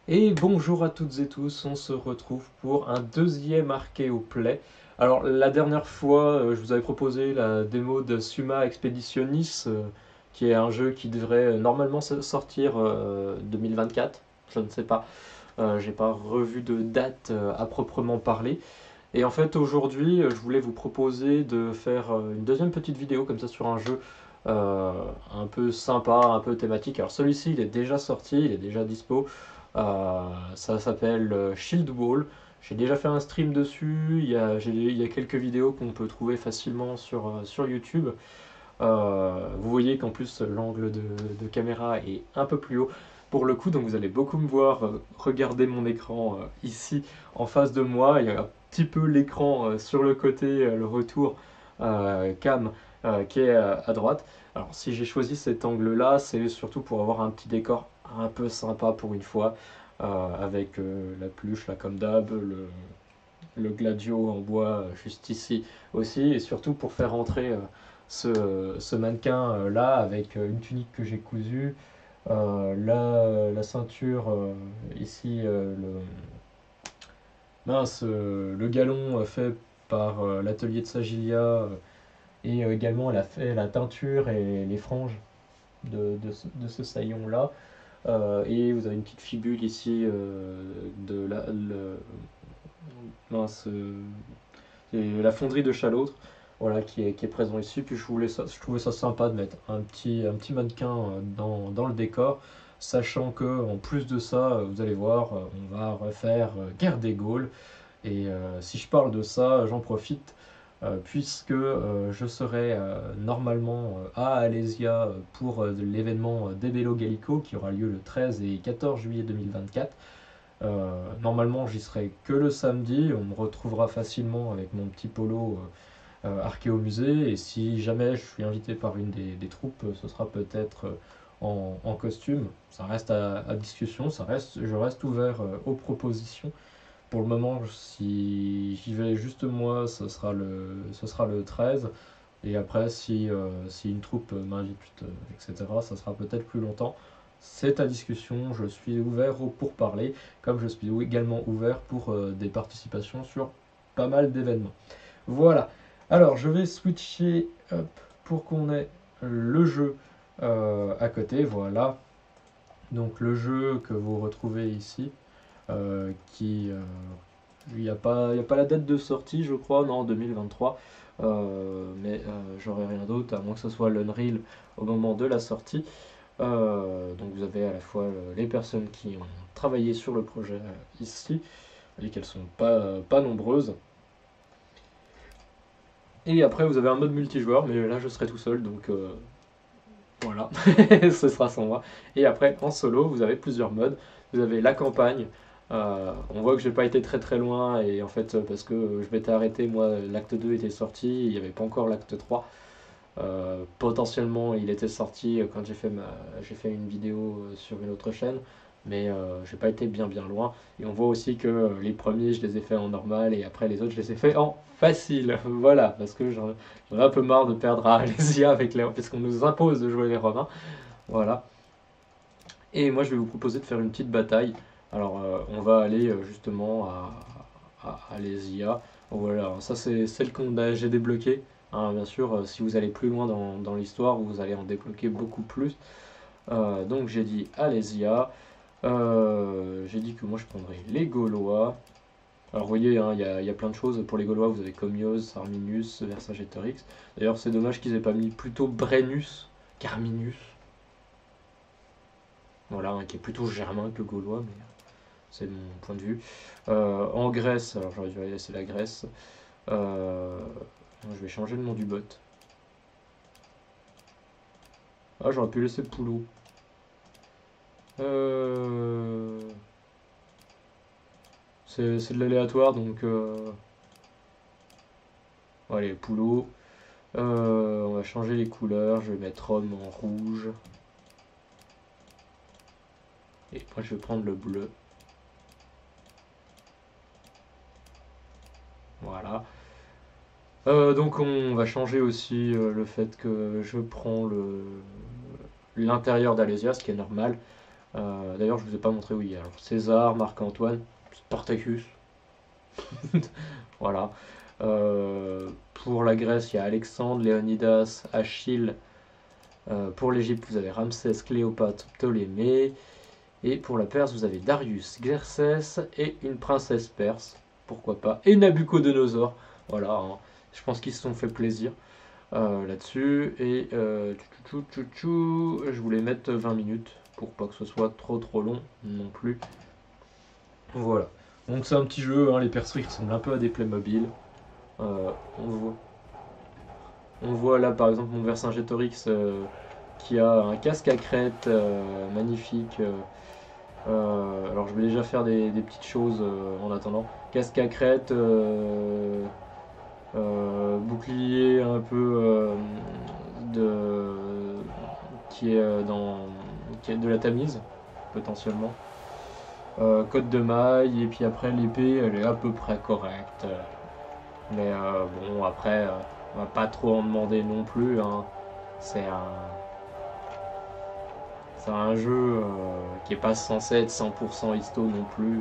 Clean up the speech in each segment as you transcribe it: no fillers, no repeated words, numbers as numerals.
Et bonjour à toutes et tous, on se retrouve pour un deuxième Archeo Play. Alors la dernière fois, je vous avais proposé la démo de Suma Expeditionis, qui est un jeu qui devrait normalement sortir 2024, je ne sais pas. J'ai pas revu de date à proprement parler. Et en fait aujourd'hui, je voulais vous proposer de faire une deuxième petite vidéo comme ça sur un jeu euh, un peu sympa, un peu thématique. Alors celui-ci, il est déjà sorti, il est déjà dispo. Ça s'appelle Shield Wall. J'ai déjà fait un stream dessus. Il y a quelques vidéos qu'on peut trouver facilement sur YouTube. Vous voyez qu'en plus l'angle de caméra est un peu plus haut pour le coup, donc vous allez beaucoup me voir regarder mon écran ici en face de moi. Il y a un petit peu l'écran sur le côté, le retour cam qui est à droite. Alors si j'ai choisi cet angle-là, c'est surtout pour avoir un petit décor un peu sympa pour une fois, avec la pluche là comme d'hab, le gladio en bois juste ici aussi, et surtout pour faire entrer ce mannequin là avec une tunique que j'ai cousue, la ceinture ici, le galon fait par l'atelier de Sagilia, et également elle a fait la teinture et les franges de ce saillon là. Et vous avez une petite fibule ici de mince, c'est la fonderie de Chalautre, voilà, qui est présent ici. Puis je trouvais ça sympa de mettre un petit mannequin dans le décor, sachant que en plus de ça, vous allez voir, on va refaire Guerre des Gaules. Et si je parle de ça, j'en profite puisque je serai normalement à Alésia pour l'événement Debello Gallico qui aura lieu le 13 et 14 juillet 2024. Normalement, j'y serai que le samedi. On me retrouvera facilement avec mon petit polo archéomusée. Et si jamais je suis invité par une des troupes, ce sera peut-être en costume. Ça reste à discussion. Je reste ouvert aux propositions. Pour le moment, si j'y vais juste moi, ce sera le 13. Et après, si une troupe m'invite, etc., ça sera peut-être plus longtemps. C'est à discussion, je suis ouvert pour parler, comme je suis également ouvert pour des participations sur pas mal d'événements. Voilà. Alors, je vais switcher hop, pour qu'on ait le jeu à côté. Voilà. Donc, le jeu que vous retrouvez ici, qui il y a pas la date de sortie, je crois, non, 2023. Mais j'aurai rien d'autre, à moins que ce soit l'Unreal au moment de la sortie. Donc vous avez à la fois les personnes qui ont travaillé sur le projet ici, et qu'elles sont pas nombreuses. Et après vous avez un mode multijoueur, mais là je serai tout seul, donc voilà, ce sera sans moi. Et après, en solo, vous avez plusieurs modes. Vous avez la campagne. On voit que j'ai pas été très très loin, et en fait, parce que je m'étais arrêté, moi, l'acte 2 était sorti, il n'y avait pas encore l'acte 3. Potentiellement, il était sorti quand j'ai fait une vidéo sur une autre chaîne, mais j'ai pas été bien loin. Et on voit aussi que les premiers, je les ai fait en normal, et après les autres, je les ai fait en facile. Voilà, parce que j'en ai un peu marre de perdre à Alésia parce qu'on nous impose de jouer les Romains. Voilà. Et moi, je vais vous proposer de faire une petite bataille. Alors, on va aller justement à Alésia. Voilà, alors ça c'est celle que j'ai débloquée. Hein, bien sûr, si vous allez plus loin dans l'histoire, vous allez en débloquer beaucoup plus. Donc j'ai dit Alésia. J'ai dit que moi je prendrais les Gaulois. Alors vous voyez, hein, il y a plein de choses. Pour les Gaulois, vous avez Commios, Arminius, Vercingétorix. D'ailleurs, c'est dommage qu'ils aient pas mis plutôt Brennus qu'Arminius. Voilà, hein, qui est plutôt germain que gaulois, mais c'est mon point de vue. En Grèce, alors j'aurais dû laisser la Grèce. Euh, je vais changer le nom du bot. Ah, j'aurais pu laisser Poulot. Euh, c'est de l'aléatoire, donc allez, Poulot. On va changer les couleurs. Je vais mettre Rome en rouge. Et moi, je vais prendre le bleu. Voilà. Donc on va changer aussi le fait que je prends l'intérieur d'Alésia, ce qui est normal. D'ailleurs, je vous ai pas montré où il y a. Alors, César, Marc-Antoine, Spartacus. Voilà. Pour la Grèce, il y a Alexandre, Léonidas, Achille. Pour l'Égypte, vous avez Ramsès, Cléopâtre, Ptolémée. Et pour la Perse, vous avez Darius, Xerxès et une princesse perse. Pourquoi pas. Et Nabucodonosor. Voilà, hein. Je pense qu'ils se sont fait plaisir là-dessus. Et je voulais mettre 20 minutes pour pas que ce soit trop long non plus. Voilà. Donc c'est un petit jeu, hein, les perceries ressemblent un peu à des Playmobil. On voit là par exemple mon Vercingétorix qui a un casque à crête magnifique. Alors je vais déjà faire des petites choses en attendant. Casque à crête, bouclier un peu qui est de la Tamise potentiellement. Côte de maille et puis après l'épée elle est à peu près correcte. Mais bon après on va pas trop en demander non plus, hein. C'est un jeu qui est pas censé être 100% histo non plus.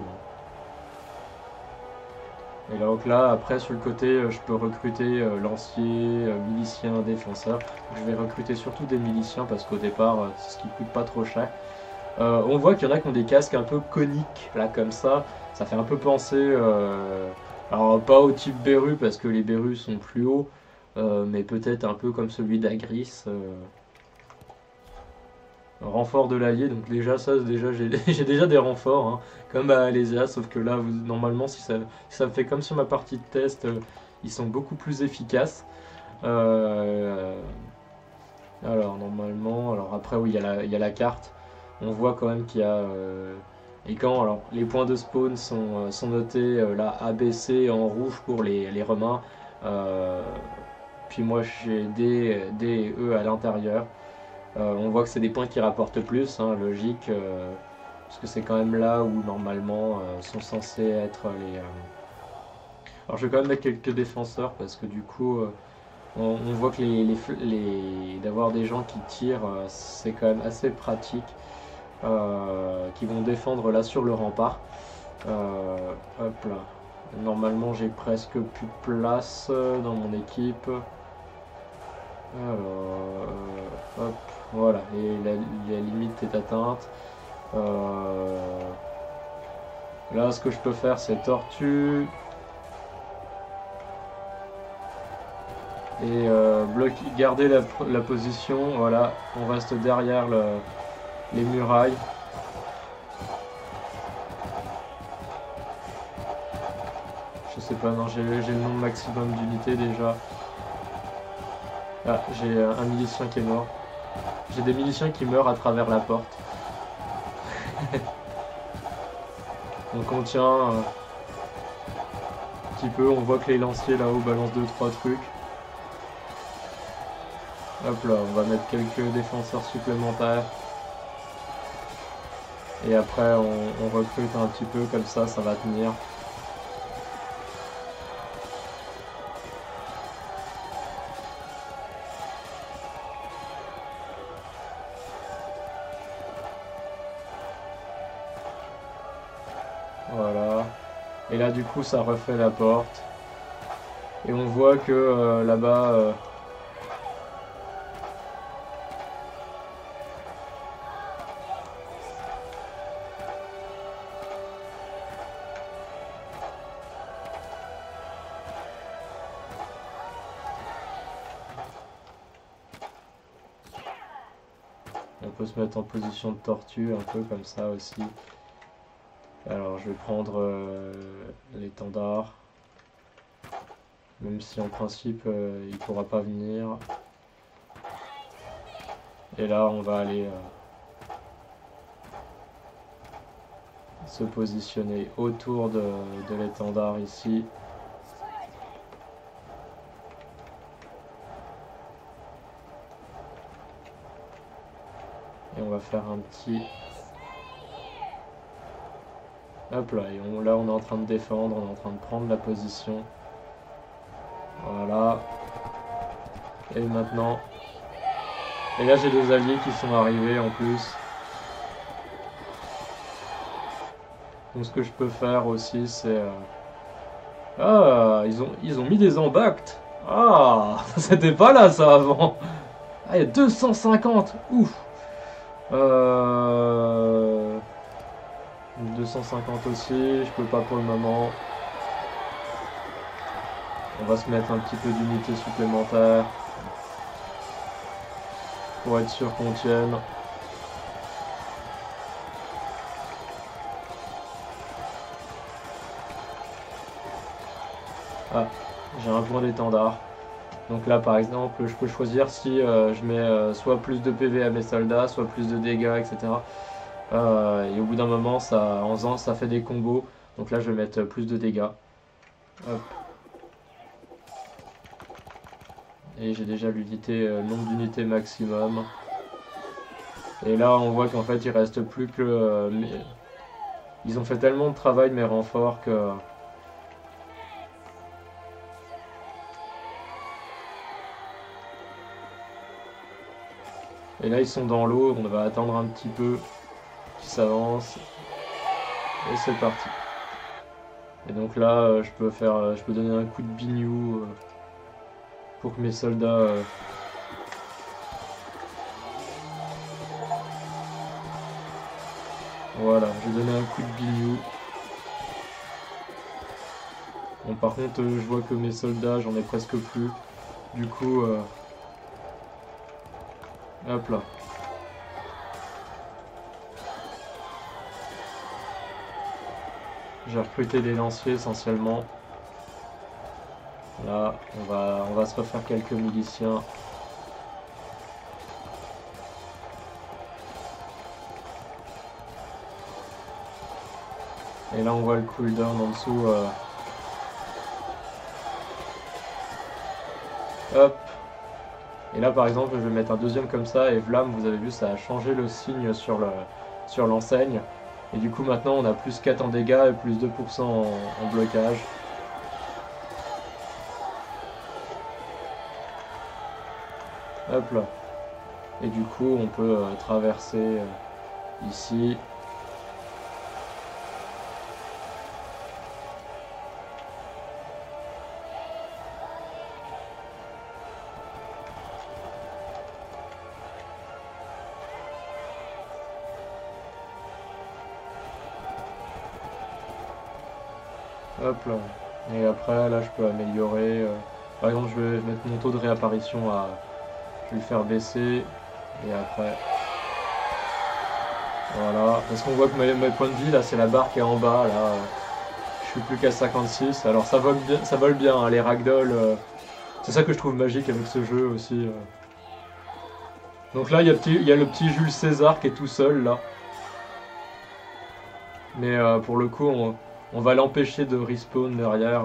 Et donc là, après sur le côté, je peux recruter lancier, milicien, défenseur. Je vais recruter surtout des miliciens parce qu'au départ, c'est ce qui coûte pas trop cher. On voit qu'il y en a qui ont des casques un peu coniques, là comme ça. Ça fait un peu penser, alors pas au type Beru parce que les Berus sont plus hauts, mais peut-être un peu comme celui d'Agris. Renfort de l'allié, donc déjà ça, j'ai déjà des renforts, hein, comme à Alésia, sauf que là, normalement, si ça me fait comme sur ma partie de test, ils sont beaucoup plus efficaces. Alors normalement, alors après oui, il y a la carte, on voit quand même qu'il y a... et quand alors, les points de spawn sont notés là ABC en rouge pour les Romains, puis moi j'ai D et E à l'intérieur. On voit que c'est des points qui rapportent plus, hein, logique, parce que c'est quand même là où normalement sont censés être les... Alors je vais quand même mettre quelques défenseurs parce que du coup on voit que d'avoir des gens qui tirent c'est quand même assez pratique, qui vont défendre là sur le rempart. Hop là. Normalement j'ai presque plus de place dans mon équipe. Alors, hop, voilà, et la limite est atteinte. Là, ce que je peux faire, c'est tortue. Et garder la position. Voilà, on reste derrière les murailles. Je sais pas, non, j'ai le nombre maximum d'unités déjà. Ah, j'ai un milicien qui est mort. J'ai des miliciens qui meurent à travers la porte. Donc on tient un petit peu, on voit que les lanciers là-haut balancent 2-3 trucs. Hop là, on va mettre quelques défenseurs supplémentaires. Et après on recrute un petit peu comme ça va tenir. Voilà. Et là du coup ça refait la porte. Et on voit que là-bas... on peut se mettre en position de tortue un peu comme ça aussi. Alors je vais prendre l'étendard. Même si en principe il pourra pas venir. Et là on va aller se positionner autour de l'étendard ici. Et on va faire un petit... Hop là, et là on est en train de défendre, on est en train de prendre la position. Voilà. Et maintenant... Et là j'ai des alliés qui sont arrivés en plus. Donc ce que je peux faire aussi, c'est... Ah, ils ont mis des embacts. Ah, c'était pas là ça avant. Ah, il y a 250. Ouf. Euh... 250 aussi, je peux pas pour le moment. On va se mettre un petit peu d'unité supplémentaire. Pour être sûr qu'on tienne. Ah, j'ai un point d'étendard. Donc là par exemple je peux choisir si je mets soit plus de PV à mes soldats, soit plus de dégâts, etc. Et au bout d'un moment en faisant ça fait des combos. Donc là je vais mettre plus de dégâts. Hop. Et j'ai déjà l'unité, nombre d'unités maximum. Et là on voit qu'en fait il reste plus que... ils ont fait tellement de travail mes renforts que... Et là ils sont dans l'eau, on va attendre un petit peu qu'ils s'avancent. Et c'est parti. Et donc là je peux donner un coup de bignou pour que mes soldats... Voilà, je vais donner un coup de bignou. Bon, par contre, je vois que mes soldats, j'en ai presque plus. Du coup, hop là. J'ai recruté des lanciers essentiellement. Là, on va se refaire quelques miliciens. Et là, on voit le cooldown en dessous. Hop. Et là, par exemple, je vais mettre un deuxième comme ça. Et vlam, vous avez vu, ça a changé le signe sur l'enseigne. Et du coup, maintenant, on a plus 4 en dégâts et plus 2% en blocage. Hop là. Et du coup, on peut traverser ici. Hop là. Et après, là, je peux améliorer. Par exemple, je vais mettre mon taux de réapparition à... Je vais le faire baisser. Et après... Voilà. Parce qu'on voit que mes points de vie, là, c'est la barre qui est en bas. Là, je suis plus qu'à 56. Alors, ça vole bien hein, les ragdoll. C'est ça que je trouve magique avec ce jeu aussi. Donc là, il y a le petit Jules César qui est tout seul, là. Mais pour le coup, on va l'empêcher de respawn derrière.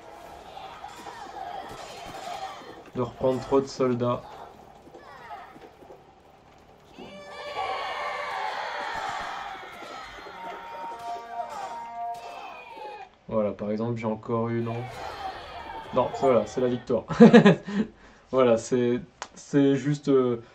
De reprendre trop de soldats. Voilà, par exemple, j'ai encore eu, non. Non, voilà, c'est la victoire. Voilà, c'est juste...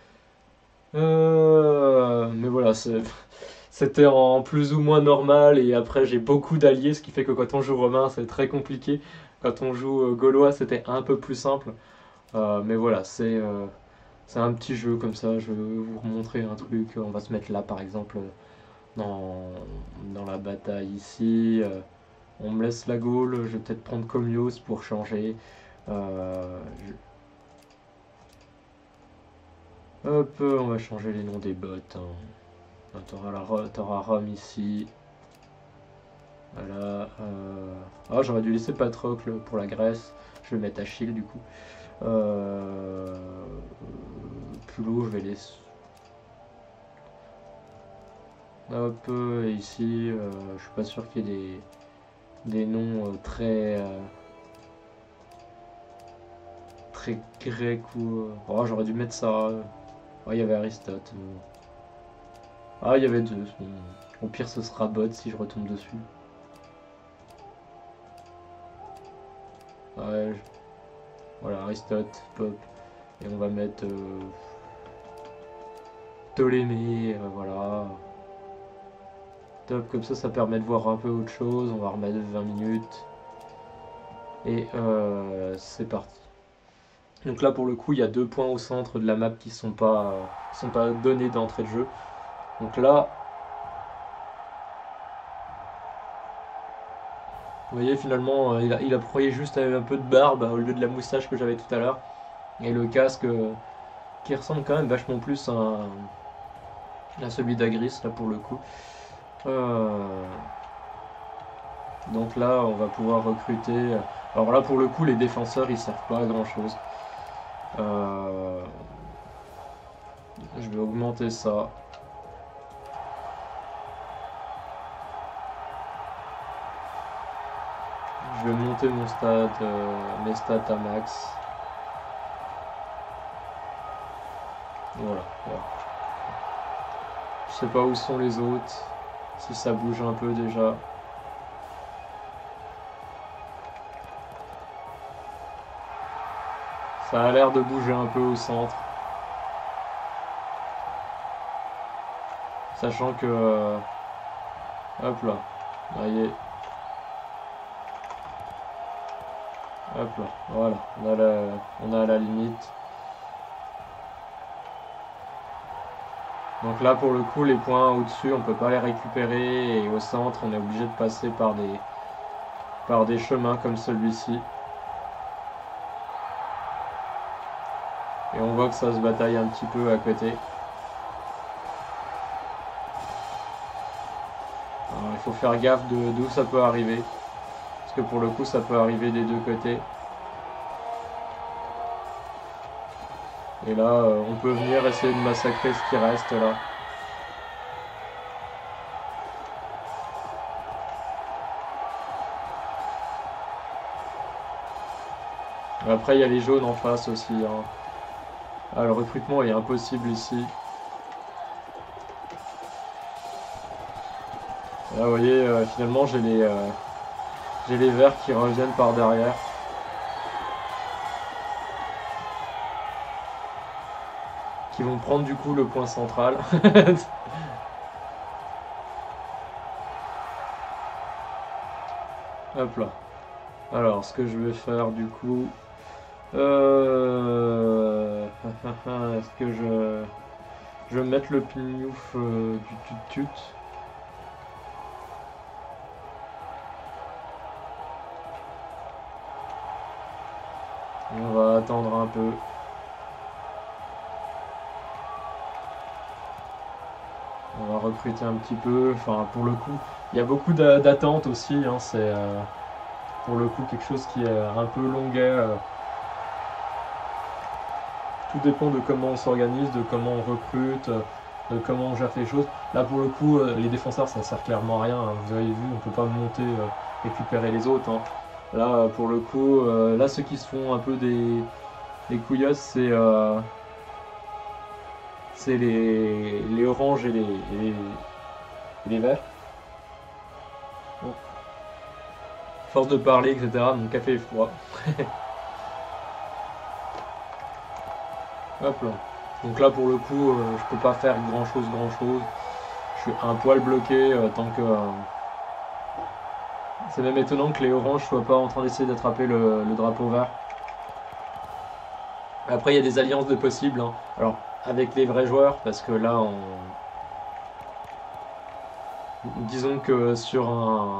mais voilà, c'était en plus ou moins normal, et après j'ai beaucoup d'alliés, ce qui fait que quand on joue romain, c'est très compliqué. Quand on joue gaulois, c'était un peu plus simple. Mais voilà, c'est un petit jeu comme ça, je vais vous montrer un truc. On va se mettre là, par exemple, dans la bataille ici. On me laisse la Gaule, je vais peut-être prendre Comios pour changer. Euh, Hop, on va changer les noms des bots. Hein. T'auras Rome ici. Voilà. Ah, j'aurais dû laisser Patrocle pour la Grèce. Je vais mettre Achille du coup. Pulo, je vais laisser. Hop, et ici, je suis pas sûr qu'il y ait des noms très grecs ou. Oh, j'aurais dû mettre ça. Oh, il y avait Aristote. Ah, il y avait deux. Au pire, ce sera bot si je retombe dessus. Ouais, voilà, Aristote, pop. Et on va mettre Ptolémée, voilà. Top, comme ça permet de voir un peu autre chose. On va remettre 20 minutes. Et c'est parti. Donc là pour le coup il y a 2 points au centre de la map qui sont pas donnés d'entrée de jeu. Donc là, vous voyez finalement il a broyé juste un peu de barbe au lieu de la moustache que j'avais tout à l'heure. Et le casque qui ressemble quand même vachement plus à celui d'Agris là pour le coup. Donc là on va pouvoir recruter. Alors là pour le coup les défenseurs ils servent pas à grand chose. Je vais augmenter ça. Je vais monter mon stade, mes stats à max. Voilà, voilà. Je sais pas où sont les autres. Si ça bouge un peu déjà. Ça a l'air de bouger un peu au centre. Sachant que... hop là. Voyez. Hop là. Voilà. On a la limite. Donc là pour le coup les points au-dessus on peut pas les récupérer. Et au centre on est obligé de passer par des chemins comme celui-ci. Et on voit que ça se bataille un petit peu à côté. Alors, il faut faire gaffe d'où ça peut arriver. Parce que pour le coup ça peut arriver des deux côtés. Et là on peut venir essayer de massacrer ce qui reste là. Après il y a les jaunes en face aussi. Hein. Ah, le recrutement est impossible ici. Là vous voyez finalement j'ai les verts qui reviennent par derrière. Qui vont prendre du coup le point central. Hop là. Alors ce que je vais faire du coup... Est-ce que je vais mettre le pignouf du tut-tut. On va attendre un peu. On va recruter un petit peu. Enfin, pour le coup, il y a beaucoup d'attentes aussi. Hein. C'est pour le coup quelque chose qui est un peu longuet. Tout dépend de comment on s'organise, de comment on recrute, de comment on gère les choses. Là, pour le coup, les défenseurs, ça sert clairement à rien. Hein. Vous avez vu, on peut pas monter, récupérer les autres. Hein. Là, pour le coup, là, ceux qui se font un peu des couillasses, c'est les oranges et les verts. Bon. Force de parler, etc. Mon café est froid. Hop là. Donc là, pour le coup, je peux pas faire grand chose. Je suis un poil bloqué tant que... C'est même étonnant que les oranges soient pas en train d'essayer d'attraper le drapeau vert. Après, il y a des alliances de possibles. Hein. Alors, avec les vrais joueurs, parce que là, disons que sur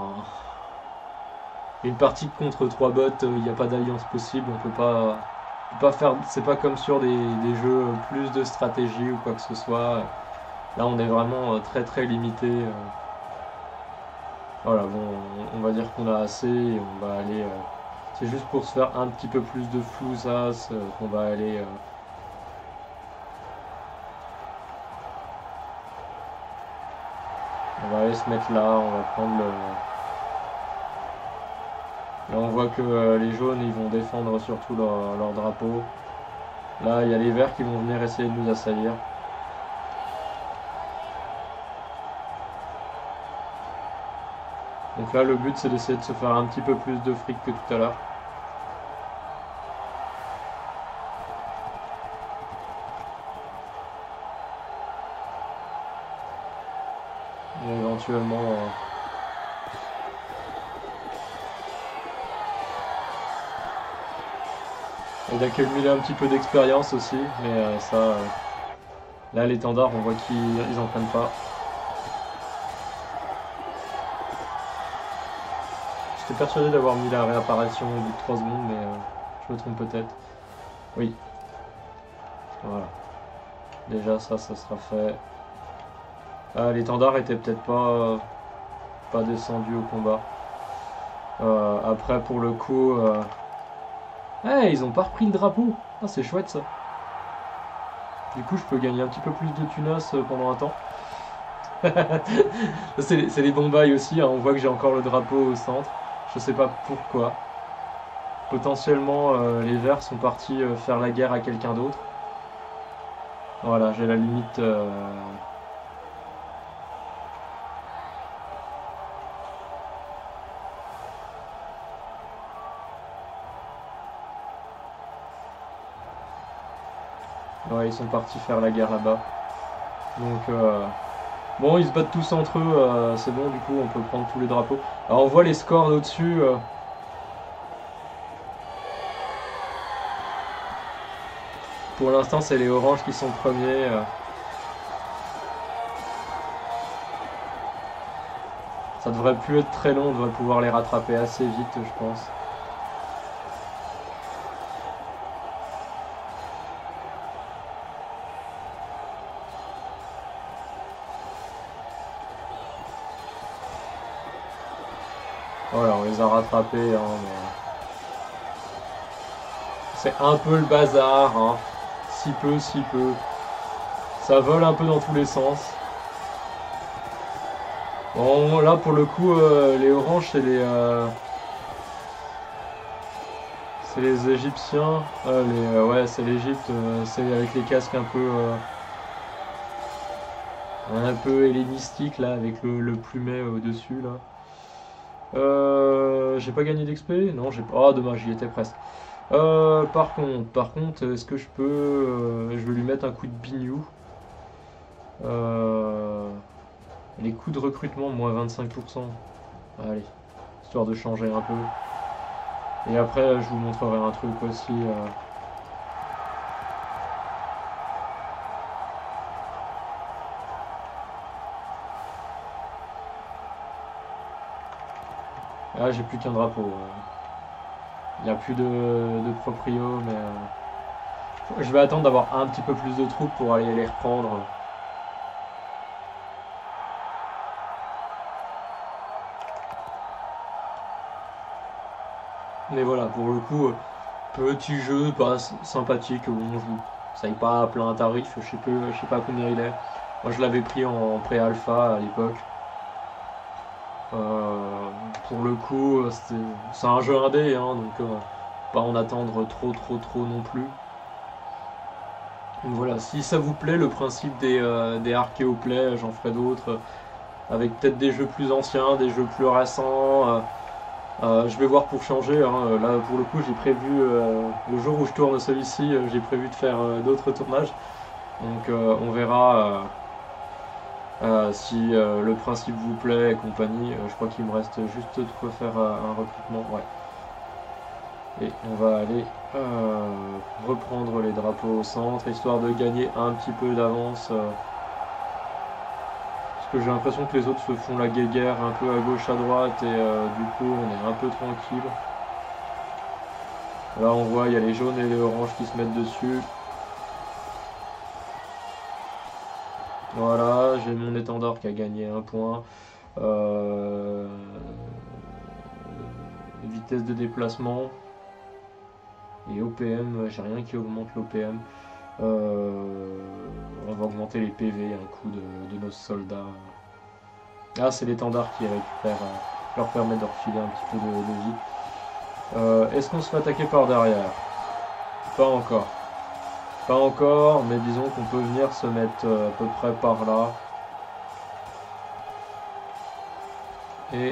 une partie contre 3 bots, il n'y a pas d'alliance possible. On peut pas faire. C'est pas comme sur des jeux plus de stratégie ou quoi que ce soit. Là, on est vraiment très très limité. Voilà, bon, on va dire qu'on a assez et on va aller... c'est juste pour se faire un petit peu plus de flousasse qu'on va aller... on va aller se mettre là, on va prendre le... Là on voit que les jaunes ils vont défendre surtout leur drapeau. Là il y a les verts qui vont venir essayer de nous assaillir. Donc là le but c'est d'essayer de se faire un petit peu plus de fric que tout à l'heure. Et éventuellement Il a accumulé un petit peu d'expérience aussi, mais ça... là, l'étendard, on voit qu'ils en prennent pas. J'étais persuadé d'avoir mis la réapparition au bout de 3 secondes, mais je me trompe peut-être. Oui. Voilà. Déjà, ça sera fait. Ah, l'étendard était peut-être pas descendu au combat. Après, pour le coup... hey, ils ont pas repris le drapeau. Ah, c'est chouette, ça. Du coup, je peux gagner un petit peu plus de tunas pendant un temps. C'est les bons bails aussi, hein. On voit que j'ai encore le drapeau au centre. Je sais pas pourquoi. Potentiellement, les verts sont partis faire la guerre à quelqu'un d'autre. Voilà, j'ai la limite... Ouais, ils sont partis faire la guerre là-bas. Donc, bon, ils se battent tous entre eux, c'est bon, du coup, on peut prendre tous les drapeaux. Alors, on voit les scores au-dessus. Pour l'instant, c'est les oranges qui sont premiers. Ça devrait plus être très long, on devrait pouvoir les rattraper assez vite, je pense. Voilà, on les a rattrapés, hein, mais... C'est un peu le bazar, hein. Si peu, si peu. Ça vole un peu dans tous les sens. Bon, là, pour le coup, les oranges, c'est les Égyptiens. Ouais, c'est l'Égypte. C'est avec les casques un peu hellénistiques, là, avec le plumet au-dessus, là. J'ai pas gagné d'XP? Non, j'ai pas. Ah, dommage, j'y étais presque. Par contre, est-ce que je peux... je vais lui mettre un coup de bignou. Les coûts de recrutement, moins 25%. Allez, histoire de changer un peu. Et après, je vous montrerai un truc aussi. Ah, j'ai plus qu'un drapeau. Il n'y a plus de proprio, mais... je vais attendre d'avoir un petit peu plus de troupes pour aller les reprendre. Mais voilà, pour le coup, petit jeu, pas sympathique, bon, ça n'est pas à plein tarif, je sais pas combien il est. Moi je l'avais pris en pré-alpha à l'époque. Pour le coup, c'est un jeu indé, hein, donc pas en attendre trop non plus. Donc voilà, si ça vous plaît, le principe des archéoplays, j'en ferai d'autres, avec peut-être des jeux plus anciens, des jeux plus récents. Je vais voir pour changer, hein. Là pour le coup j'ai prévu, le jour où je tourne celui-ci, j'ai prévu de faire d'autres tournages. Donc on verra si le principe vous plaît et compagnie. Je crois qu'il me reste juste de quoi faire un recrutement. Ouais. Et on va aller reprendre les drapeaux au centre, histoire de gagner un petit peu d'avance. Parce que j'ai l'impression que les autres se font la guéguerre un peu à gauche, à droite, et du coup on est un peu tranquille. Là on voit, il y a les jaunes et les oranges qui se mettent dessus. Voilà, j'ai mon étendard qui a gagné un point. Vitesse de déplacement. Et OPM, j'ai rien qui augmente l'OPM. On va augmenter les PV, un coup de nos soldats. Ah, c'est l'étendard qui récupère, leur permet de refiler un petit peu de vie. Est-ce qu'on se fait attaquer par derrière? Pas encore. Pas encore, mais disons qu'on peut venir se mettre à peu près par là. Et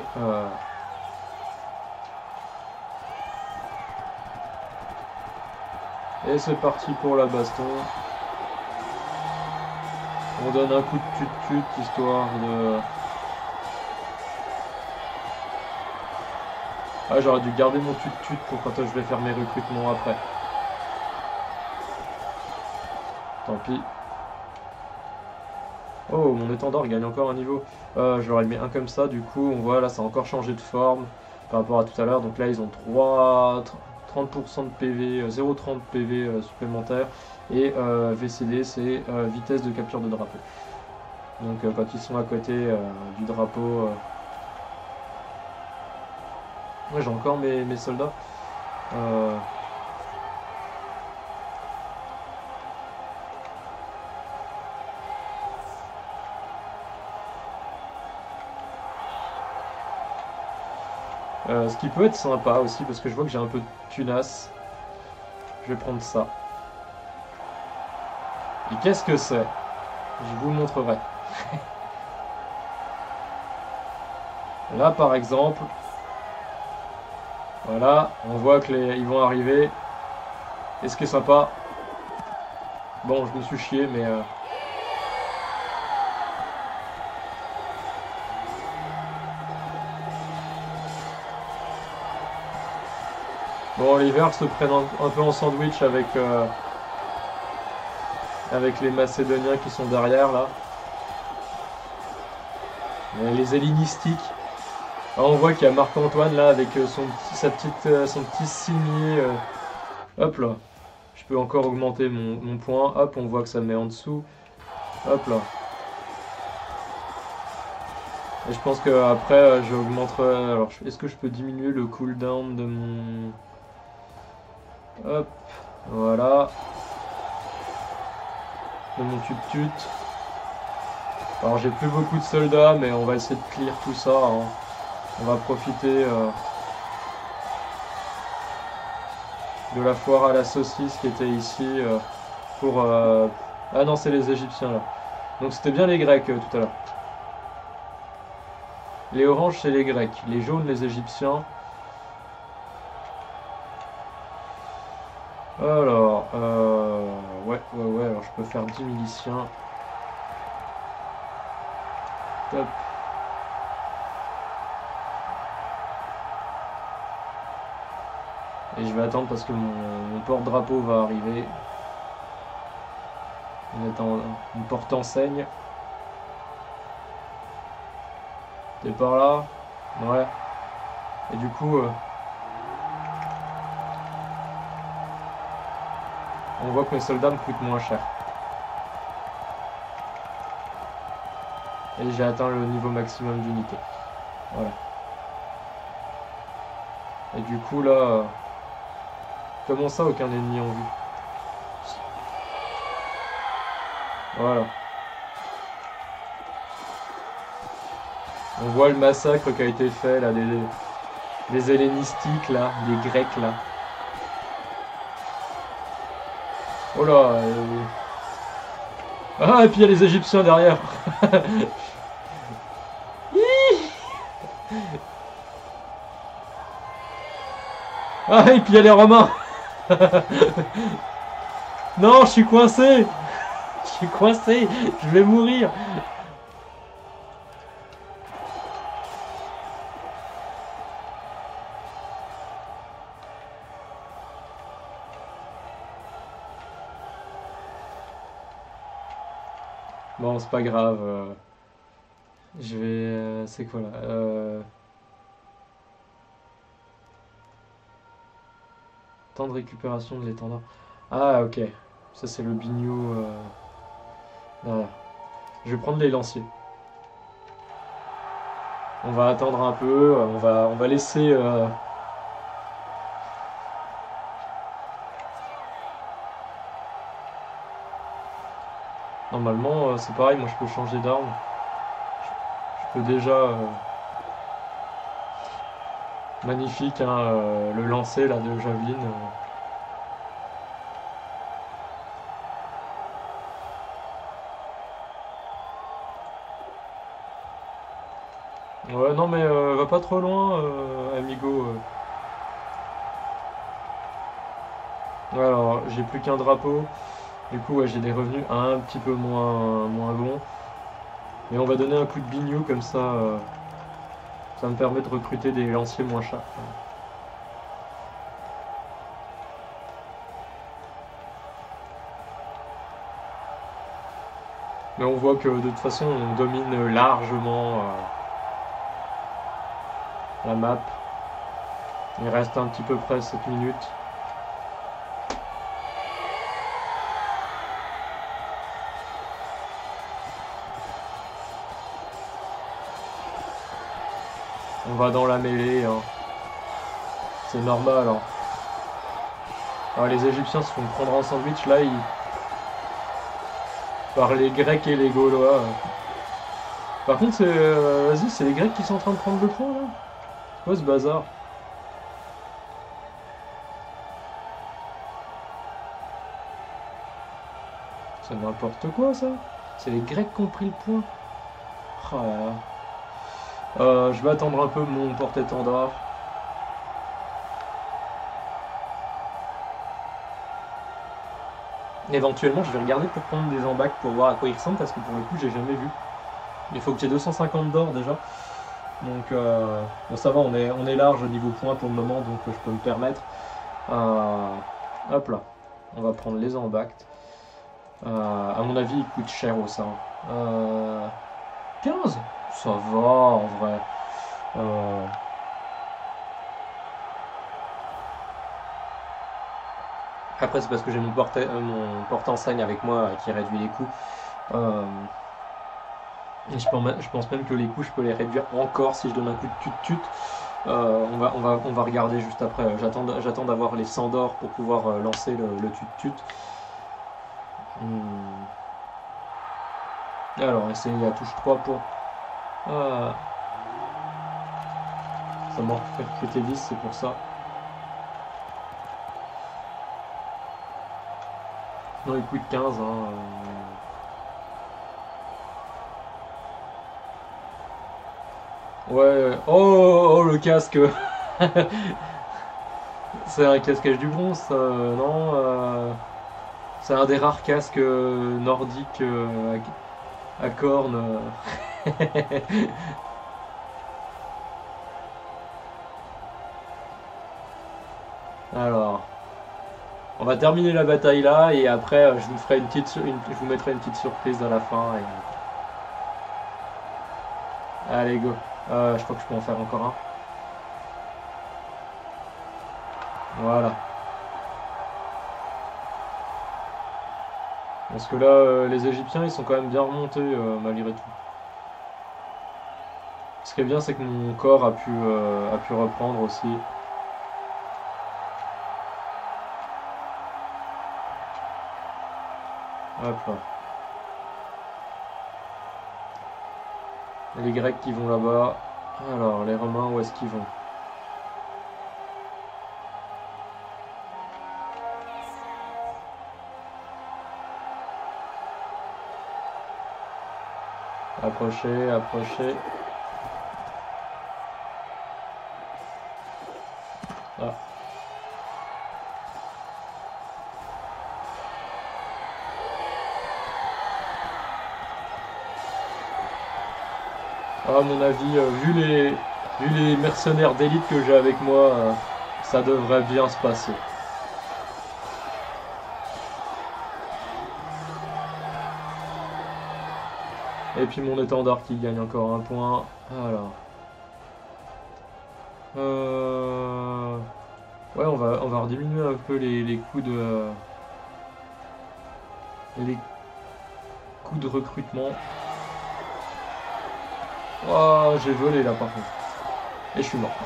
c'est parti pour la baston. On donne un coup de tut-tut histoire de... Ah, j'aurais dû garder mon tut-tut pour quand je vais faire mes recrutements après. Tant pis. Oh, mon étendard gagne encore un niveau. Je leur ai mis un comme ça, du coup, on voit là, ça a encore changé de forme par rapport à tout à l'heure. Donc là, ils ont 30% de PV, 0,30 PV supplémentaires. Et VCD, c'est vitesse de capture de drapeau. Donc quand ils sont à côté du drapeau... Ouais, j'ai encore mes soldats. Ce qui peut être sympa aussi, parce que je vois que j'ai un peu de tunasse. Je vais prendre ça. Et qu'est-ce que c'est? Je vous le montrerai. Là, par exemple, voilà, on voit que ils vont arriver. Et ce qui est sympa, bon, je me suis chié, mais... Bon, les Verts se prennent un peu en sandwich avec les Macédoniens qui sont derrière, là. Et les Hellénistiques. Là, on voit qu'il y a Marc-Antoine, là, avec son petit cimier. Hop là. Je peux encore augmenter mon point. Hop, on voit que ça met en dessous. Hop là. Et je pense qu'après, j'augmenterai... Alors, est-ce que je peux diminuer le cooldown de mon... Hop, voilà. De mon tut-tut. Alors j'ai plus beaucoup de soldats, mais on va essayer de clear tout ça. Hein. On va profiter de la foire à la saucisse qui était ici pour... Ah non, c'est les Égyptiens là. Donc c'était bien les Grecs tout à l'heure. Les oranges, c'est les Grecs. Les jaunes, les Égyptiens. Alors, ouais, alors je peux faire 10 miliciens. Top. Et je vais attendre parce que mon porte-drapeau va arriver. On est en une porte-enseigne. T'es par là? Ouais. Et du coup... on voit que mes soldats me coûtent moins cher. Et j'ai atteint le niveau maximum d'unité. Voilà. Et du coup là... comment ça aucun ennemi en vue? Voilà. On voit le massacre qui a été fait là, des hellénistiques là, des grecs là. Oh là Ah, et puis il y a les Égyptiens derrière. Ah, et puis il y a les Romains. Non, je suis coincé. Je suis coincé. Je vais mourir. Bon, c'est pas grave. Je vais... c'est quoi là temps de récupération de l'étendard. Ah, ok. Ça, c'est le bignou. Derrière. Je vais prendre les lanciers. On va attendre un peu. On va laisser... Normalement, c'est pareil. Moi, je peux changer d'arme. Je peux déjà... Magnifique, hein, le lancer là de javeline. Ouais, non mais va pas trop loin, amigo. Ouais, alors, j'ai plus qu'un drapeau. Du coup, ouais, j'ai des revenus un petit peu moins bons. Mais on va donner un coup de bignou comme ça. Ça me permet de recruter des lanciers moins chers. Mais on voit que de toute façon on domine largement la map. Il reste un petit peu près 7 minutes. On va dans la mêlée, hein. C'est normal. Hein. Alors, les Égyptiens se font prendre en sandwich là, par les Grecs et les Gaulois. Par contre, vas-y, c'est les Grecs qui sont en train de prendre le point là. C'est quoi ce bazar? C'est n'importe quoi ça. C'est les Grecs qui ont pris le point. Oh là là. Je vais attendre un peu mon porte-étendard. Éventuellement, je vais regarder pour prendre des embacs pour voir à quoi ils ressemblent parce que pour le coup, j'ai jamais vu. Il faut que j'ai 250 d'or déjà. Donc, bon, ça va, on est large au niveau point pour le moment, donc je peux me permettre. Hop là, on va prendre les embacs. À mon avis, il coûte cher au sein. 15 ça va en vrai. Après, c'est parce que j'ai mon porte-enseigne avec moi qui réduit les coûts. Je pense même que les coûts, je peux les réduire encore si je donne un coup de tut-tut. On va regarder juste après. J'attends d'avoir les 100 d'or pour pouvoir lancer le tut-tut. Alors, essayer à touche 3 pour... Ça m'a fait péter 10, c'est pour ça. Non, il coûte 15. Hein, Ouais. Oh, le casque. C'est un casquage du bronze, ça, non c'est un des rares casques nordiques à cornes. Alors, on va terminer la bataille là et après je vous ferai je vous mettrai une petite surprise à la fin. Allez, go. Je crois que je peux en faire encore un. Voilà. Parce que là, les Égyptiens, ils sont quand même bien remontés malgré tout. Ce qui est bien, c'est que mon corps a pu reprendre aussi. Hop là. Les Grecs qui vont là-bas. Alors, les Romains, où est-ce qu'ils vont? Approchez, approchez. Ah. À mon avis, vu les mercenaires d'élite que j'ai avec moi, ça devrait bien se passer. Et puis mon étendard qui gagne encore un point. Alors. Ouais, on va rediminuer un peu les coûts de... les coûts de recrutement. Oh, j'ai volé là par contre. Et je suis mort.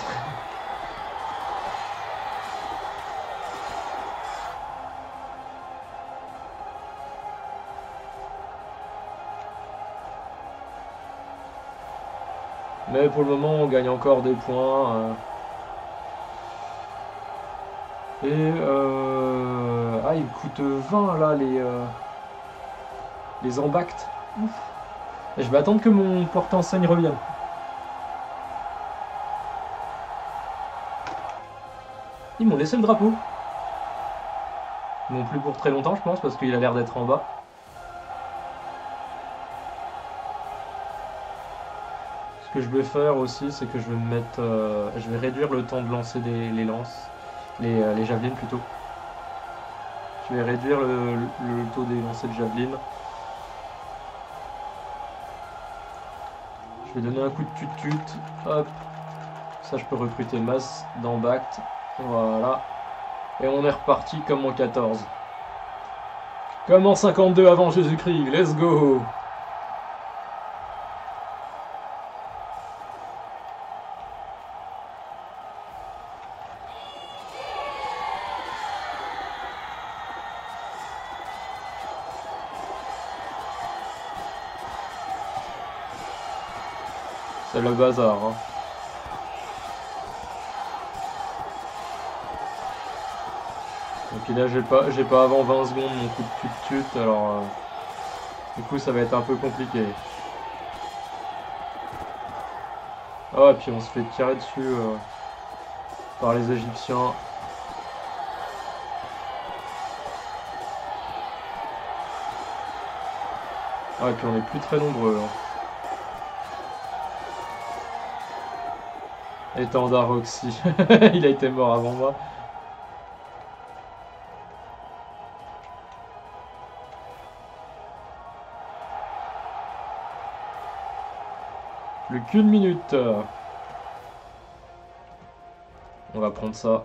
Mais pour le moment, on gagne encore des points. Ah, il coûte 20 là, les embacts. Ouf. Et je vais attendre que mon porte-enseigne revienne. Ils m'ont laissé le drapeau. Non plus pour très longtemps, je pense, parce qu'il a l'air d'être en bas. Ce que je vais faire aussi, c'est que je vais me mettre... je vais réduire le temps de lancer les lances. Les javelines plutôt. Je vais réduire le taux des lancers de javelines. Je vais donner un coup de tut-tut. Hop. Ça, je peux recruter masse dans Bact. Voilà. Et on est reparti comme en 14. Comme en 52 avant Jésus-Christ. Let's go! C'est le bazar, hein. Et puis là, j'ai pas avant 20 secondes mon coup de tut-tut, alors du coup, ça va être un peu compliqué. Ah, et puis on se fait tirer dessus par les Égyptiens. Ah, et puis on est plus très nombreux, hein. Étendard Roxy. Il a été mort avant moi. Plus qu'une minute. On va prendre ça.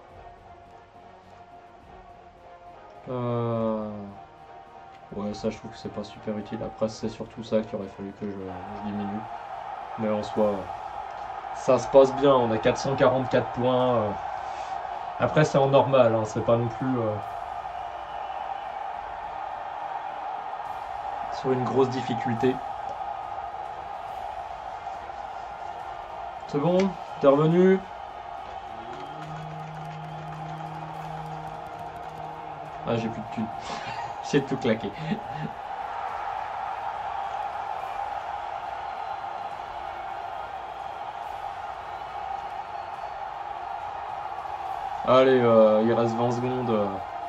Ouais, ça je trouve que c'est pas super utile. Après, c'est surtout ça qu'il aurait fallu que je diminue. Mais en soi, ça se passe bien. On a 444 points. Après, c'est en normal, hein, c'est pas non plus sur une grosse difficulté. C'est bon? T'es revenu? Ah, j'ai plus de thunes. J'ai tout claqué. Allez, il reste 20 secondes.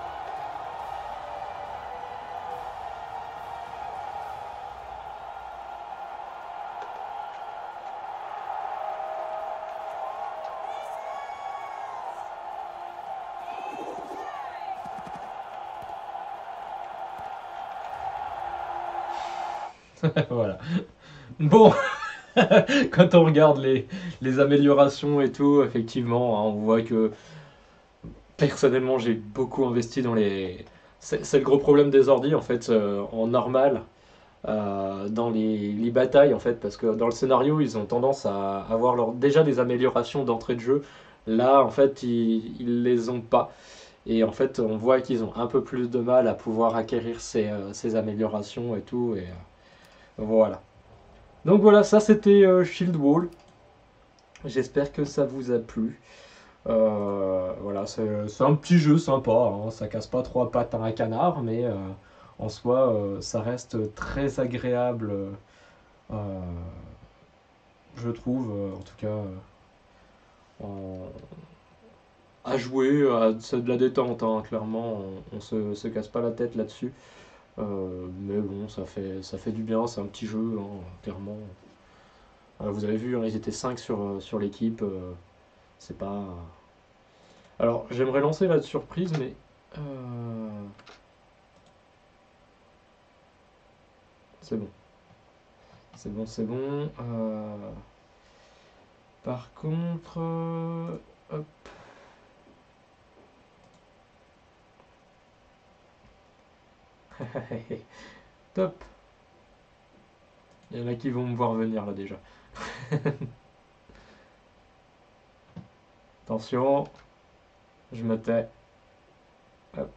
Voilà. Bon, quand on regarde les améliorations et tout, effectivement, hein, on voit que personnellement, j'ai beaucoup investi dans les. C'est le gros problème des ordis, en fait, en normal, dans les batailles, en fait, parce que dans le scénario, ils ont tendance à avoir déjà des améliorations d'entrée de jeu. Là, en fait, ils les ont pas. Et en fait, on voit qu'ils ont un peu plus de mal à pouvoir acquérir ces améliorations et tout. Et voilà. Donc voilà, ça c'était Shield Wall. J'espère que ça vous a plu. Voilà, c'est un petit jeu sympa, hein, ça casse pas trois pattes à un canard, mais en soi, ça reste très agréable, euh, je trouve, en tout cas, en- à jouer. C'est de la détente, hein, clairement, on se casse pas la tête là-dessus. Mais bon, ça fait du bien, c'est un petit jeu, hein, clairement. Vous avez vu, hein, ils étaient 5 sur l'équipe, c'est pas. Alors, j'aimerais lancer la surprise, mais. euh, C'est bon. C'est bon, c'est bon. Par contre, hop. Top. Il y en a qui vont me voir venir là déjà. Attention, je me tais. Hop.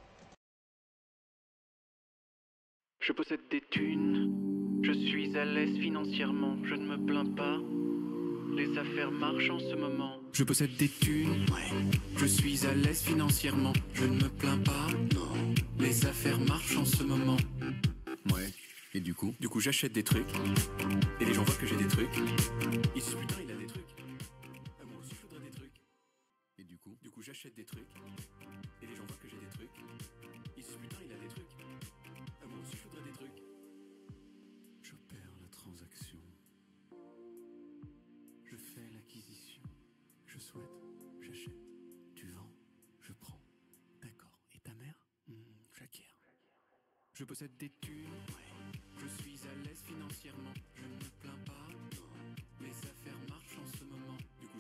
Je possède des thunes, je suis à l'aise financièrement, je ne me plains pas. Les affaires marchent en ce moment. Je possède des thunes, ouais. Je suis à l'aise financièrement, je ne me plains pas. Non. Les affaires marchent en ce moment. Ouais. Et du coup j'achète des trucs. Et les gens voient que j'ai des trucs. Ils se disent putain il a des trucs. Ah moi aussi je voudrais des trucs. Et du coup j'achète des trucs. Et les gens voient que j'ai des trucs. Ils se disent putain il a des trucs. Ah moi aussi je voudrais des trucs. J'opère la transaction. Je fais l'acquisition. Je souhaite, j'achète. Tu vends, je prends. D'accord. Et ta mère j'acquiers. Je possède des thunes. Ouais. Je suis à l'aise financièrement. Je ne me plains pas. Non.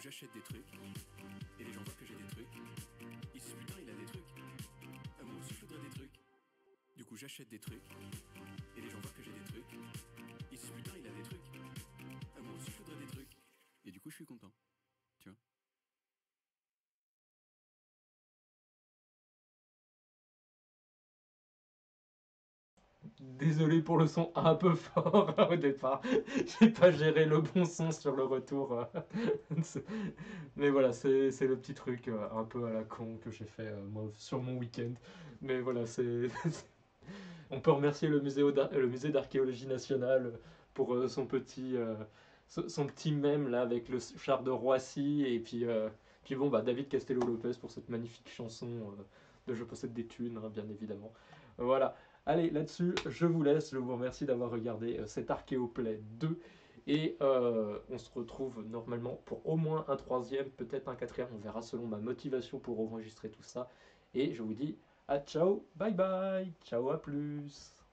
j'achète des trucs, et les gens voient que j'ai des trucs. Ils se disent putain il a des trucs. Ah moi aussi je voudrais des trucs. Du coup j'achète des trucs, et les gens voient que j'ai des trucs. Ils se disent putain il a des trucs. Ah moi aussi je voudrais des trucs. Et du coup je suis content. Tu vois. Désolé pour le son un peu fort au départ. J'ai pas géré le bon son sur le retour. Mais voilà, c'est le petit truc un peu à la con que j'ai fait moi, sur mon week-end. Mais voilà, c'est. On peut remercier le musée d'archéologie nationale pour son petit mème là avec le char de Roissy et puis bon bah David Castello-Lopez pour cette magnifique chanson de Je possède des thunes hein, bien évidemment. Voilà. Allez là-dessus je vous laisse, je vous remercie d'avoir regardé cet Archéoplay 2 et on se retrouve normalement pour au moins un troisième, peut-être un quatrième, on verra selon ma motivation pour enregistrer tout ça et je vous dis à ciao, bye bye, ciao à plus.